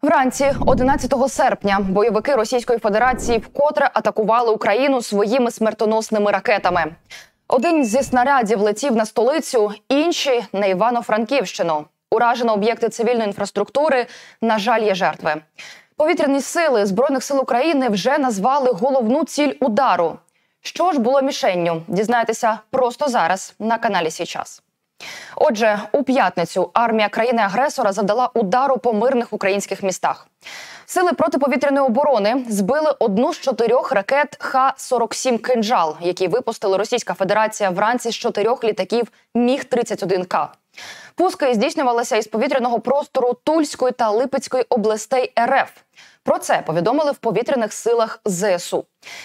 Вранці 11 серпня бойовики Російської Федерації вкотре атакували Україну своїми смертоносними ракетами. Один зі снарядів летів на столицю, інші – на Івано-Франківщину. Уражено об'єкти цивільної інфраструктури, на жаль, є жертви. Повітряні сили Збройних сил України вже назвали головну ціль удару. Що ж було мішенню? Дізнайтеся просто зараз на каналі «Сій час». Отже, у п'ятницю армія країни-агресора завдала удару по мирних українських містах. Сили протиповітряної оборони збили одну з 4 ракет Х-47 «Кинжал», які випустила Російська Федерація вранці з 4 літаків Міг-31К. Пуски здійснювалися із повітряного простору Тульської та Липецької областей РФ. Про це повідомили в повітряних силах ЗСУ.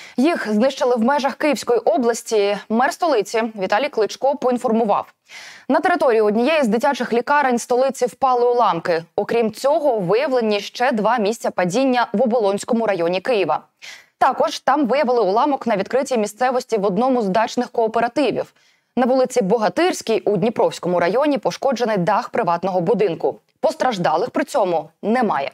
Їх знищили в межах Київської області. Мер столиці Віталій Кличко поінформував. На території однієї з дитячих лікарень столиці впали уламки. Окрім цього, виявлені ще 2 місця падіння в Оболонському районі Києва. Також там виявили уламок на відкритій місцевості в одному з дачних кооперативів. На вулиці Богатирській у Дніпровському районі пошкоджений дах приватного будинку. Постраждалих при цьому немає.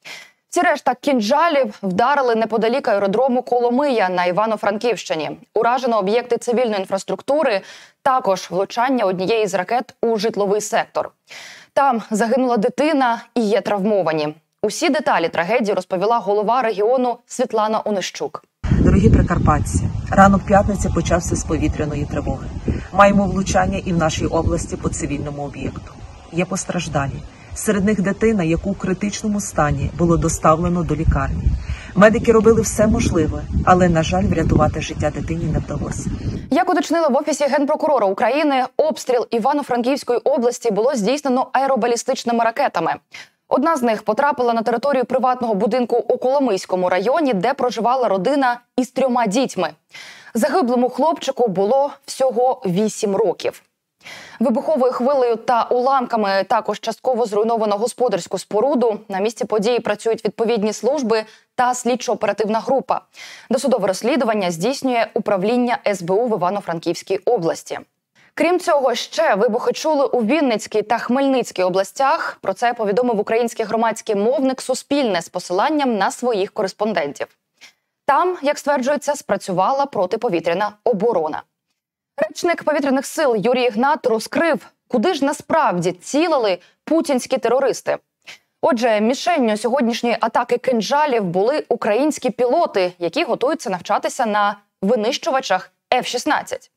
Ці решта «Кинжалів» вдарили неподалік аеродрому Коломия на Івано-Франківщині. Уражено об'єкти цивільної інфраструктури, також влучання однієї з ракет у житловий сектор. Там загинула дитина і є травмовані. Усі деталі трагедії розповіла голова регіону Світлана Онищук. Дорогі прикарпатці, ранок п'ятниці почався з повітряної тривоги. Маємо влучання і в нашій області по цивільному об'єкту. Є постраждалі. Серед них дитина, яку в критичному стані було доставлено до лікарні. Медики робили все можливе, але, на жаль, врятувати життя дитині не вдалося. Як уточнили в Офісі Генпрокурора України, обстріл Івано-Франківської області було здійснено аеробалістичними ракетами. Одна з них потрапила на територію приватного будинку у Коломийському районі, де проживала родина із 3 дітьми. Загиблому хлопчику було всього 8 років. Вибуховою хвилею та уламками також частково зруйновано господарську споруду. На місці події працюють відповідні служби та слідчо-оперативна група. Досудове розслідування здійснює управління СБУ в Івано-Франківській області. Крім цього, ще вибухи чули у Вінницькій та Хмельницькій областях. Про це повідомив український громадський мовник «Суспільне» з посиланням на своїх кореспондентів. Там, як стверджується, спрацювала протиповітряна оборона. Речник повітряних сил Юрій Ігнат розкрив, куди ж насправді цілили путінські терористи. Отже, мішенню сьогоднішньої атаки «Кинжалів» були українські пілоти, які готуються навчатися на винищувачах F-16.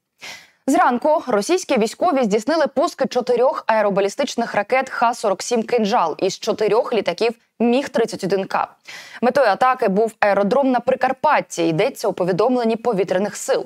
Зранку російські військові здійснили пуски 4 аеробалістичних ракет Х-47 «Кинжал» із 4 літаків Міг-31К. Метою атаки був аеродром на Прикарпатті, йдеться у повідомленні повітряних сил.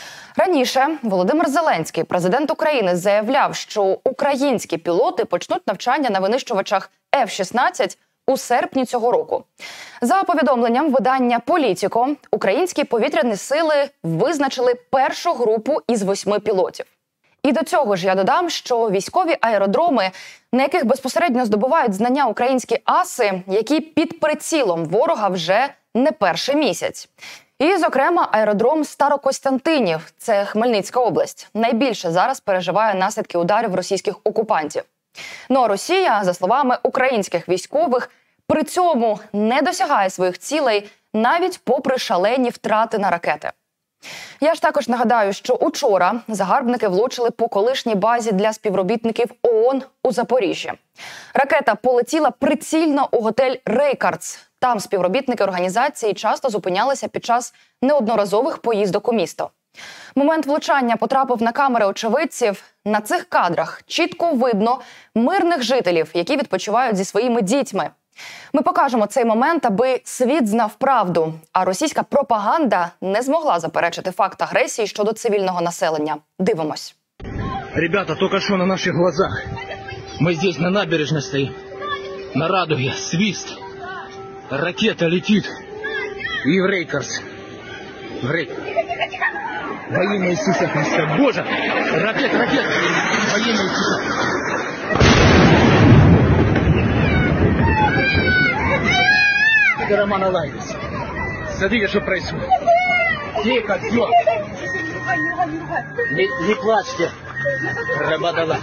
Раніше Володимир Зеленський, президент України, заявляв, що українські пілоти почнуть навчання на винищувачах F-16 у серпні цього року. За повідомленням видання «Політіко», українські повітряні сили визначили першу групу із 8 пілотів. І до цього ж я додам, що військові аеродроми, на яких безпосередньо здобувають знання українські аси, які під прицілом ворога вже не перший місяць. І, зокрема, аеродром Старокостянтинів – це Хмельницька область. Найбільше зараз переживає наслідки ударів російських окупантів. Ну а Росія, за словами українських військових, при цьому не досягає своїх цілей навіть попри шалені втрати на ракети. Я ж також нагадаю, що учора загарбники влучили по колишній базі для співробітників ООН у Запоріжжі. Ракета полетіла прицільно у готель «Рейкардс». Там співробітники організації часто зупинялися під час неодноразових поїздок у місто. Момент влучання потрапив на камери очевидців. На цих кадрах чітко видно мирних жителів, які відпочивають зі своїми дітьми. Ми покажемо цей момент, аби світ знав правду, а російська пропаганда не змогла заперечити факт агресії щодо цивільного населення. Дивимось. Ребята, только что на наших глазах. Мы здесь на набережной стоим. На Радуге свист. Ракета летит. И в Рейкардс. В Рейкардс. Во имя Иисуса Христа. Боже! Ракета! Во имя Иисуса. Роман Алайдис. Смотрите, что происходит. Тихо, все. Не плачьте. Рабадала.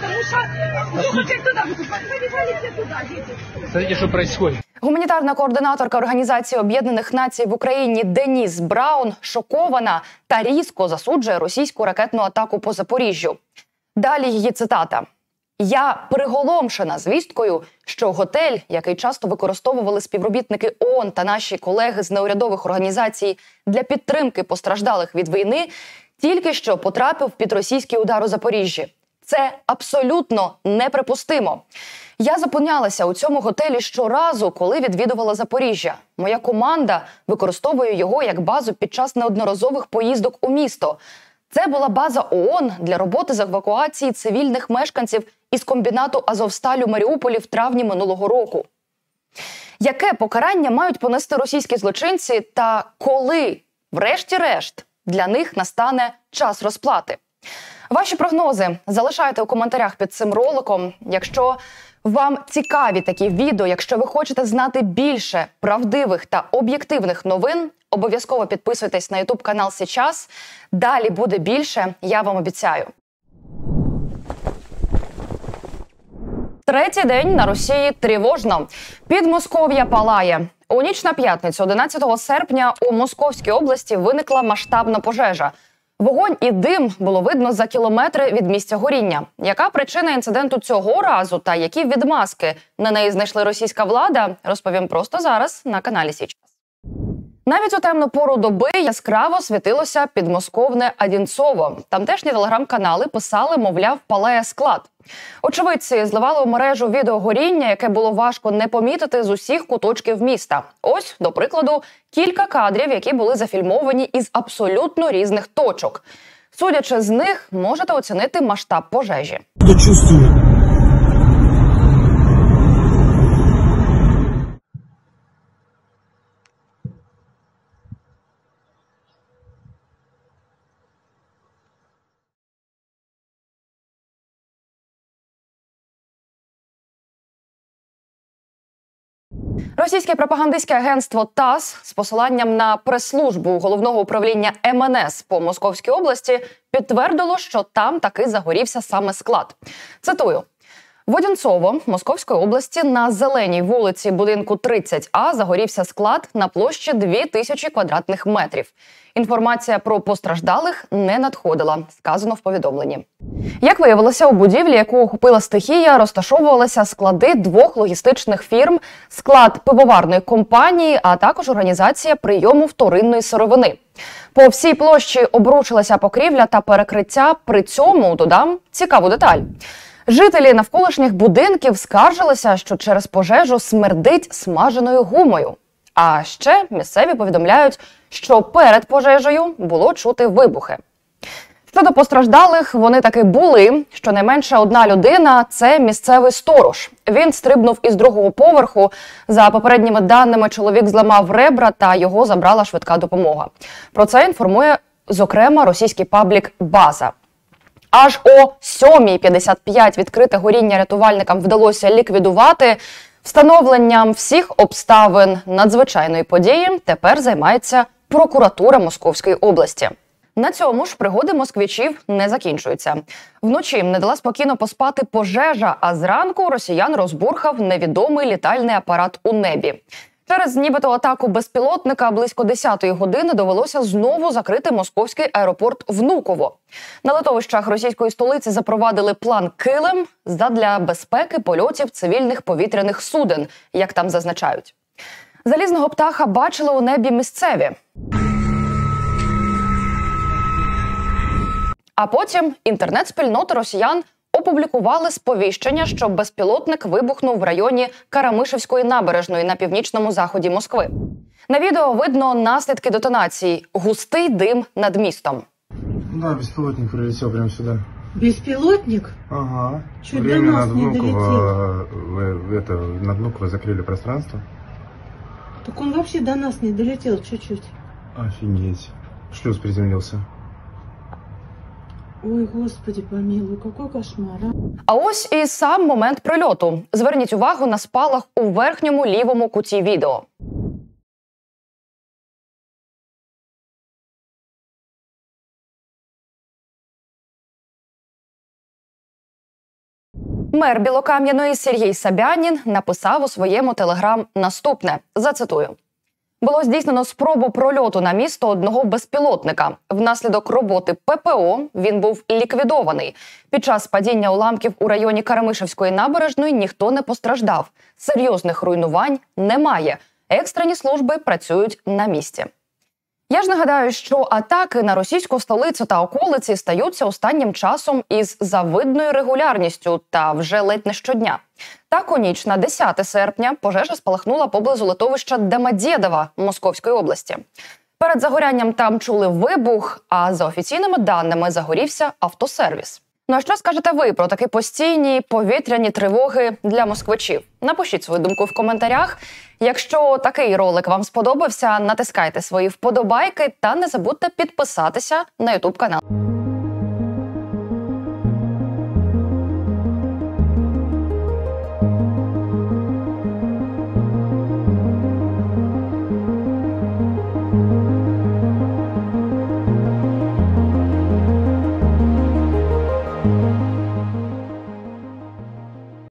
Смотрите, что происходит. Гуманітарна координаторка Організації Об'єднаних Націй в Україні Деніс Браун шокована та різко засуджує російську ракетну атаку по Запоріжжю. Далі її цитата. «Я приголомшена звісткою, що готель, який часто використовували співробітники ООН та наші колеги з неурядових організацій для підтримки постраждалих від війни, тільки що потрапив під російський удар у Запоріжжі. Це абсолютно неприпустимо. Я зупинялася у цьому готелі щоразу, коли відвідувала Запоріжжя. Моя команда використовує його як базу під час неодноразових поїздок у місто. Це була база ООН для роботи з евакуації цивільних мешканців із комбінату «Азовсталь» у Маріуполі в травні минулого року». Яке покарання мають понести російські злочинці та коли, врешті-решт, для них настане час розплати? Ваші прогнози залишайте у коментарях під цим роликом. Якщо вам цікаві такі відео, якщо ви хочете знати більше правдивих та об'єктивних новин, обов'язково підписуйтесь на YouTube канал «Сейчас». Далі буде більше, я вам обіцяю. Третій день на Росії тривожно. Підмосков'я палає. У ніч на п'ятницю, 11 серпня, у Московській області виникла масштабна пожежа. Вогонь і дим було видно за кілометри від місця горіння. Яка причина інциденту цього разу та які відмазки на неї знайшли російська влада, розповім просто зараз на каналі «Сейчас». Навіть у темну пору доби яскраво світилося підмосковне Одинцово. Тамтешні телеграм-канали писали, мовляв, палає склад. Очевидці зливали у мережу відео горіння, яке було важко не помітити з усіх куточків міста. Ось, до прикладу, кілька кадрів, які були зафільмовані із абсолютно різних точок. Судячи з них, можете оцінити масштаб пожежі. Я чувствую. Російське пропагандистське агентство ТАСС з посиланням на прес-службу Головного управління МНС по Московській області підтвердило, що там таки загорівся саме склад. Цитую. В Одинцово Московської області на Зеленій вулиці будинку 30А загорівся склад на площі 2000 квадратних метрів. Інформація про постраждалих не надходила, сказано в повідомленні. Як виявилося, у будівлі, яку охопила стихія, розташовувалися склади двох логістичних фірм, склад пивоварної компанії, а також організація прийому вторинної сировини. По всій площі обрушилася покрівля та перекриття, при цьому, додам, цікаву деталь. Жителі навколишніх будинків скаржилися, що через пожежу смердить смаженою гумою. А ще місцеві повідомляють, що перед пожежею було чути вибухи. Щодо постраждалих, вони таки були. Щонайменше одна людина – це місцевий сторож. Він стрибнув із другого поверху. За попередніми даними, чоловік зламав ребра та його забрала швидка допомога. Про це інформує, зокрема, російський паблік «База». Аж о 7:55 відкрите горіння рятувальникам вдалося ліквідувати. Встановленням всіх обставин надзвичайної події тепер займається прокуратура Московської області. На цьому ж пригоди москвичів не закінчуються. Вночі їм не дала спокійно поспати пожежа, а зранку росіян розбурхав невідомий літальний апарат у небі. Через нібито атаку безпілотника близько 10-ї години довелося знову закрити московський аеропорт Внуково. На литовищах російської столиці запровадили план «Килим» задля безпеки польотів цивільних повітряних суден, як там зазначають. Залізного птаха бачили у небі місцеві. А потім інтернет-спільноти росіян опублікували сповіщення, що безпілотник вибухнув в районі Карамишевської набережної на північному заході Москви. На відео видно наслідки детонації – густий дим над містом. Да, беспилотник прилетел прямо сюда. Беспилотник? Ага. Чуть до нас не долетел. На Внуково закрыли пространство. Так он вообще до нас не долетел чуть-чуть. Офигеть. Шлюз приземлился. Ой, Господи помилуй, какой кошмар, а? А ось і сам момент прильоту. Зверніть увагу на спалах у верхньому лівому куті відео. Мер Білокам'яної Сергій Собянін написав у своєму телеграм наступне, зацитую. Було здійснено спробу прольоту на місто одного безпілотника. Внаслідок роботи ППО він був ліквідований. Під час падіння уламків у районі Карамишевської набережної ніхто не постраждав. Серйозних руйнувань немає. Екстрені служби працюють на місці. Я ж нагадаю, що атаки на російську столицю та околиці стаються останнім часом із завидною регулярністю та вже ледь не щодня. Так, у ніч на 10 серпня пожежа спалахнула поблизу литовища Домодєдово Московської області. Перед загорянням там чули вибух, а за офіційними даними загорівся автосервіс. Ну а що скажете ви про такі постійні повітряні тривоги для москвичів? Напишіть свою думку в коментарях. Якщо такий ролик вам сподобався, натискайте свої вподобайки та не забудьте підписатися на YouTube канал.